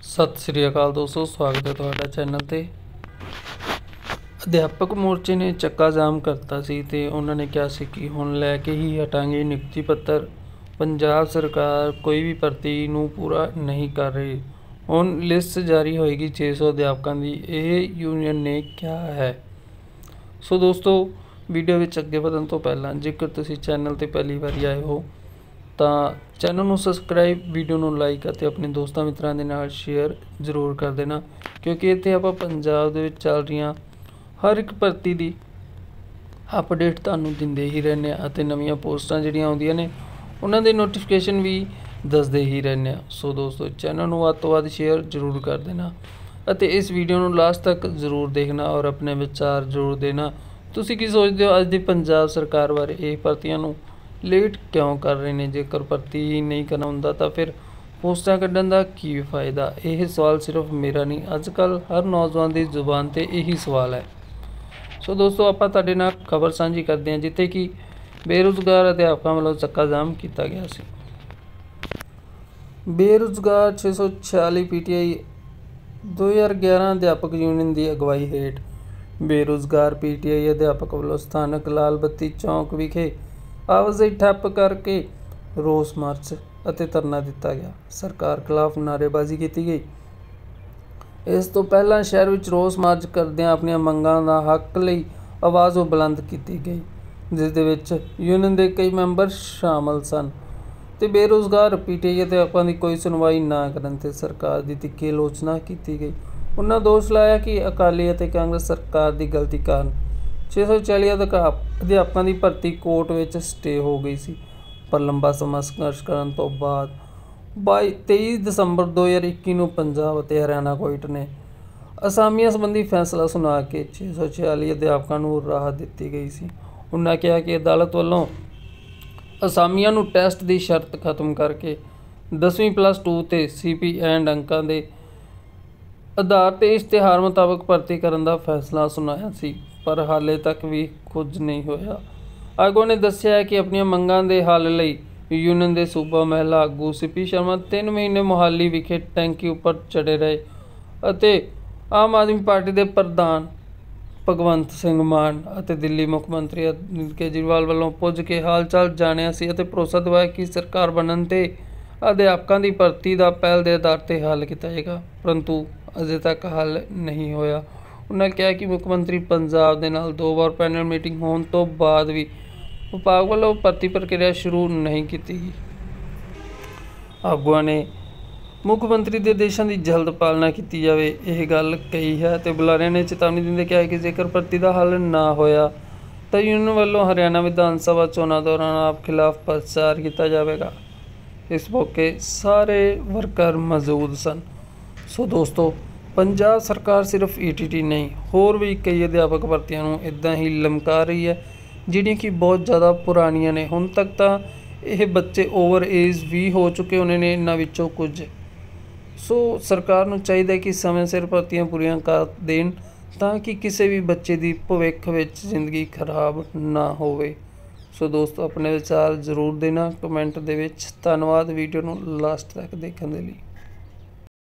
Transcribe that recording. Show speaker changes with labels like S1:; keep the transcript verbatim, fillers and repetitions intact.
S1: सत श्री अकाल दोस्तों, स्वागत है तुहाडा चैनल ते। अध्यापक मोर्चे ने चक्का जाम करता सी ते उन्होंने ने कहा सी कि हुण लैके ही हटांगे नियुक्ति पत्र। पंजाब सरकार कोई भी भर्ती नूं पूरा नहीं कर रही। हुण लिस्ट जारी होएगी छे सौ अध्यापकों की, यह यूनीयन ने क्या है। सो दोस्तों, वीडियो विच अगे वधण तो पहला जेकर तुसीं चैनल ते पहली बार आए हो ਤਾਂ ਚੈਨਲ ਨੂੰ ਸਬਸਕ੍ਰਾਈਬ, ਵੀਡੀਓ ਨੂੰ ਲਾਈਕ ਅਤੇ ਆਪਣੇ ਦੋਸਤਾਂ ਮਿੱਤਰਾਂ ਦੇ ਨਾਲ ਸ਼ੇਅਰ ਜ਼ਰੂਰ ਕਰ ਦੇਣਾ, ਕਿਉਂਕਿ ਇੱਥੇ ਆਪਾਂ ਪੰਜਾਬ ਦੇ ਵਿੱਚ ਚੱਲ ਰਹੀਆਂ ਹਰ ਇੱਕ ਭਰਤੀ ਦੀ ਅਪਡੇਟ ਤੁਹਾਨੂੰ ਦਿੰਦੇ ਹੀ ਰਹਿੰਦੇ ਹਾਂ ਅਤੇ ਨਵੀਆਂ ਪੋਸਟਾਂ ਜਿਹੜੀਆਂ ਆਉਂਦੀਆਂ ਨੇ ਉਹਨਾਂ ਦੇ ਨੋਟੀਫਿਕੇਸ਼ਨ ਵੀ ਦੱਸਦੇ ਹੀ ਰਹਿੰਦੇ ਹਾਂ। ਸੋ ਦੋਸਤੋ, ਚੈਨਲ ਨੂੰ ਵੱਧ ਤੋਂ ਵੱਧ ਸ਼ੇਅਰ ਜ਼ਰੂਰ ਕਰ ਦੇਣਾ ਅਤੇ ਇਸ ਵੀਡੀਓ ਨੂੰ ਲਾਸਟ ਤੱਕ ਜ਼ਰੂਰ ਦੇਖਣਾ ਔਰ ਆਪਣੇ ਵਿਚਾਰ ਜ਼ਰੂਰ ਦੇਣਾ। ਤੁਸੀਂ ਕੀ ਸੋਚਦੇ ਹੋ ਅੱਜ ਦੀ ਪੰਜਾਬ ਸਰਕਾਰ ਬਾਰੇ? ਇਹ ਭਰਤੀਆਂ ਨੂੰ ਲੇਟ ਕਿਉਂ ਕਰ ਰਹੇ ਨੇ? ਜੇਕਰ ਭਰਤੀ ਹੀ ਨਹੀਂ ਕਰਨਾ ਹੁੰਦਾ ਤਾਂ ਫਿਰ ਪੋਸਟਾਂ ਕੱਢਣ ਦਾ ਕੀ ਫਾਇਦਾ? ਇਹ ਸਵਾਲ ਸਿਰਫ ਮੇਰਾ ਨਹੀਂ, ਅੱਜ ਕੱਲ੍ਹ ਹਰ ਨੌਜਵਾਨ ਦੀ ਜ਼ੁਬਾਨ 'ਤੇ ਇਹੀ ਸਵਾਲ ਹੈ। ਸੋ ਦੋਸਤੋ, ਆਪਾਂ ਤੁਹਾਡੇ ਨਾਲ ਖਬਰ ਸਾਂਝੀ ਕਰਦੇ ਹਾਂ ਜਿੱਥੇ ਕਿ ਬੇਰੁਜ਼ਗਾਰ ਅਧਿਆਪਕਾਂ ਵੱਲੋਂ ਚੱਕਾ ਜਾਮ ਕੀਤਾ ਗਿਆ ਸੀ। ਬੇਰੁਜ਼ਗਾਰ ਛੇ ਸੌ ਛਿਆਲੀ ਪੀ ਟੀ ਆਈ ਦੋ ਹਜ਼ਾਰ ਗਿਆਰਾਂ ਅਧਿਆਪਕ ਯੂਨੀਅਨ ਦੀ ਅਗਵਾਈ ਹੇਠ ਬੇਰੁਜ਼ਗਾਰ ਪੀ ਟੀ ਆਈ ਅਧਿਆਪਕ ਵੱਲੋਂ ਸਥਾਨਕ ਲਾਲ ਬੱਤੀ ਚੌਂਕ ਵਿਖੇ ਆਵਾਜਾਈ ਠੱਪ ਕਰਕੇ ਰੋਸ ਮਾਰਚ ਅਤੇ ਧਰਨਾ ਦਿੱਤਾ ਗਿਆ। ਸਰਕਾਰ ਖਿਲਾਫ ਨਾਅਰੇਬਾਜ਼ੀ ਕੀਤੀ ਗਈ। ਇਸ ਤੋਂ ਪਹਿਲਾਂ ਸ਼ਹਿਰ ਵਿੱਚ ਰੋਸ ਮਾਰਚ ਕਰਦਿਆਂ ਆਪਣੀਆਂ ਮੰਗਾਂ ਦਾ ਹੱਕ ਲਈ ਆਵਾਜ਼ ਬੁਲੰਦ ਕੀਤੀ ਗਈ, ਜਿਸ ਦੇ ਵਿੱਚ ਯੂਨੀਅਨ ਦੇ ਕਈ ਮੈਂਬਰ ਸ਼ਾਮਲ ਸਨ ਤੇ ਬੇਰੁਜ਼ਗਾਰ ਪੀ ਟੀ ਆਈ ਅਧਿਆਪਕਾਂ ਦੀ ਕੋਈ ਸੁਣਵਾਈ ਨਾ ਕਰਨ ਤੇ ਸਰਕਾਰ ਦੀ ਤਿੱਖੀ ਆਲੋਚਨਾ ਕੀਤੀ ਗਈ। ਉਹਨਾਂ ਦੋਸ਼ ਲਾਇਆ ਕਿ ਅਕਾਲੀ ਅਤੇ ਕਾਂਗਰਸ ਸਰਕਾਰ ਦੀ ਗਲਤੀ ਕਾਰਨ ਛੇ ਸੌ ਚਾਲੀ ਅਧਿਆਪਕਾਂ ਦੀ ਭਰਤੀ ਕੋਰਟ ਵਿੱਚ ਸਟੇ ਹੋ ਗਈ ਸੀ, ਪਰ ਲੰਬਾ ਸਮਾਂ ਸੰਘਰਸ਼ ਕਰਨ ਤੋਂ ਬਾਅਦ ਬਾਈ ਤੇਈ ਦਸੰਬਰ ਦੋ ਹਜ਼ਾਰ ਇੱਕੀ ਨੂੰ ਪੰਜਾਬ ਅਤੇ ਹਰਿਆਣਾ ਕੋਰਟ ਨੇ ਅਸਾਮੀਆਂ ਸੰਬੰਧੀ ਫੈਸਲਾ ਸੁਣਾ ਕੇ ਛੇ ਸੌ ਛਿਆਲੀ ਅਧਿਆਪਕਾਂ ਨੂੰ ਰਾਹਤ ਦਿੱਤੀ ਗਈ ਸੀ। ਉਹਨਾਂ ਕਿਹਾ ਕਿ ਅਦਾਲਤ ਵੱਲੋਂ ਅਸਾਮੀਆਂ ਨੂੰ ਟੈਸਟ ਦੀ ਸ਼ਰਤ ਖਤਮ ਕਰਕੇ ਦਸਵੀਂ ਪਲੱਸ ਟੂ ਤੇ ਸੀ ਪੀ ਐਂਡ ਅੰਕਾਂ ਦੇ ਆਧਾਰ 'ਤੇ ਇਸ਼ਤਿਹਾਰ ਮੁਤਾਬਕ ਭਰਤੀ ਕਰਨ ਦਾ ਫੈਸਲਾ ਸੁਣਾਇਆ ਸੀ, ਪਰ ਹਾਲੇ ਤੱਕ ਵੀ ਕੁਝ ਨਹੀਂ ਹੋਇਆ। ਆਗੂ ਨੇ ਦੱਸਿਆ ਕਿ ਆਪਣੀਆਂ ਮੰਗਾਂ ਦੇ ਹੱਲ ਲਈ ਯੂਨੀਅਨ ਦੇ ਸੂਬਾ ਮਹਿਲਾ ਆਗੂ ਸੀ ਪੀ ਸ਼ਰਮਾ ਤਿੰਨ ਮਹੀਨੇ ਮੁਹਾਲੀ ਵਿਖੇ ਟੈਂਕੀ ਉੱਪਰ ਚੜ੍ਹੇ ਰਹੇ ਅਤੇ ਆਮ ਆਦਮੀ ਪਾਰਟੀ ਦੇ ਪ੍ਰਧਾਨ ਭਗਵੰਤ ਸਿੰਘ ਮਾਨ ਅਤੇ ਦਿੱਲੀ ਮੁੱਖ ਮੰਤਰੀ ਅਰਵਿੰਦ ਕੇਜਰੀਵਾਲ ਵੱਲੋਂ ਪੁੱਜ ਕੇ ਹਾਲ ਚਾਲ ਜਾਣਿਆ ਸੀ ਅਤੇ ਭਰੋਸਾ ਦਿਵਾਇਆ ਕਿ ਸਰਕਾਰ ਬਣਨ 'ਤੇ ਅਧਿਆਪਕਾਂ ਦੀ ਭਰਤੀ ਦਾ ਪਹਿਲ ਦੇ ਆਧਾਰ 'ਤੇ ਹੱਲ ਕੀਤਾ ਜਾਏਗਾ, ਪਰੰਤੂ ਅਜੇ ਤੱਕ ਹੱਲ ਨਹੀਂ ਹੋਇਆ। ਉਹਨਾਂ ਕਿਹਾ ਕਿ ਮੁੱਖ ਮੰਤਰੀ ਪੰਜਾਬ ਦੇ ਨਾਲ ਦੋ ਵਾਰ ਪੈਨਲ ਮੀਟਿੰਗ ਹੋਣ ਤੋਂ ਬਾਅਦ ਵੀ ਵਿਭਾਗ ਵੱਲੋਂ ਭਰਤੀ ਪ੍ਰਕਿਰਿਆ ਸ਼ੁਰੂ ਨਹੀਂ ਕੀਤੀ ਗਈ। ਆਗੂਆਂ ਨੇ ਮੁੱਖ ਮੰਤਰੀ ਦੇ ਆਦੇਸ਼ਾਂ ਦੀ ਜਲਦ ਪਾਲਣਾ ਕੀਤੀ ਜਾਵੇ ਇਹ ਗੱਲ ਕਹੀ ਹੈ ਤੇ ਬੁਲਾਰਿਆਂ ਨੇ ਚੇਤਾਵਨੀ ਦਿੰਦੇ ਕਿਹਾ ਕਿ ਜੇਕਰ ਭਰਤੀ ਦਾ ਹੱਲ ਨਾ ਹੋਇਆ ਤਾਂ ਯੂਨੀਅਨ ਵੱਲੋਂ ਹਰਿਆਣਾ ਵਿਧਾਨ ਸਭਾ ਚੋਣਾਂ ਦੌਰਾਨ ਆਪ ਖਿਲਾਫ ਪ੍ਰਚਾਰ ਕੀਤਾ ਜਾਵੇਗਾ। ਇਸ ਮੌਕੇ ਸਾਰੇ ਵਰਕਰ ਮੌਜੂਦ ਸਨ। ਸੋ ਦੋਸਤੋ, ਪੰਜਾਬ ਸਰਕਾਰ ਸਿਰਫ ਈ ਟੀ ਟੀ ਨਹੀਂ, ਹੋਰ ਵੀ ਕਈ ਅਧਿਆਪਕ ਭਰਤੀਆਂ ਨੂੰ ਇੱਦਾਂ ਹੀ ਲਮਕਾ ਰਹੀ ਹੈ ਜਿਹੜੀਆਂ ਕਿ ਬਹੁਤ ਜ਼ਿਆਦਾ ਪੁਰਾਣੀਆਂ ਨੇ। ਹੁਣ ਤੱਕ ਤਾਂ ਇਹ ਬੱਚੇ ਓਵਰ ਏਜ ਵੀ ਹੋ ਚੁੱਕੇ ਹੋਣੇ ਨੇ ਇਹਨਾਂ ਵਿੱਚੋਂ ਕੁਝ। ਸੋ ਸਰਕਾਰ ਨੂੰ ਚਾਹੀਦਾ ਕਿ ਸਮੇਂ ਸਿਰ ਭਰਤੀਆਂ ਪੂਰੀਆਂ ਕਰ ਦੇਣ ਤਾਂ ਕਿ ਕਿਸੇ ਵੀ ਬੱਚੇ ਦੀ ਭਵਿੱਖ ਵਿੱਚ ਜ਼ਿੰਦਗੀ ਖਰਾਬ ਨਾ ਹੋਵੇ। ਸੋ ਦੋਸਤੋ, ਆਪਣੇ ਵਿਚਾਰ ਜ਼ਰੂਰ ਦੇਣਾ ਕਮੈਂਟ ਦੇ ਵਿੱਚ। ਧੰਨਵਾਦ ਵੀਡੀਓ ਨੂੰ ਲਾਸਟ ਤੱਕ ਦੇਖਣ ਦੇ ਲਈ।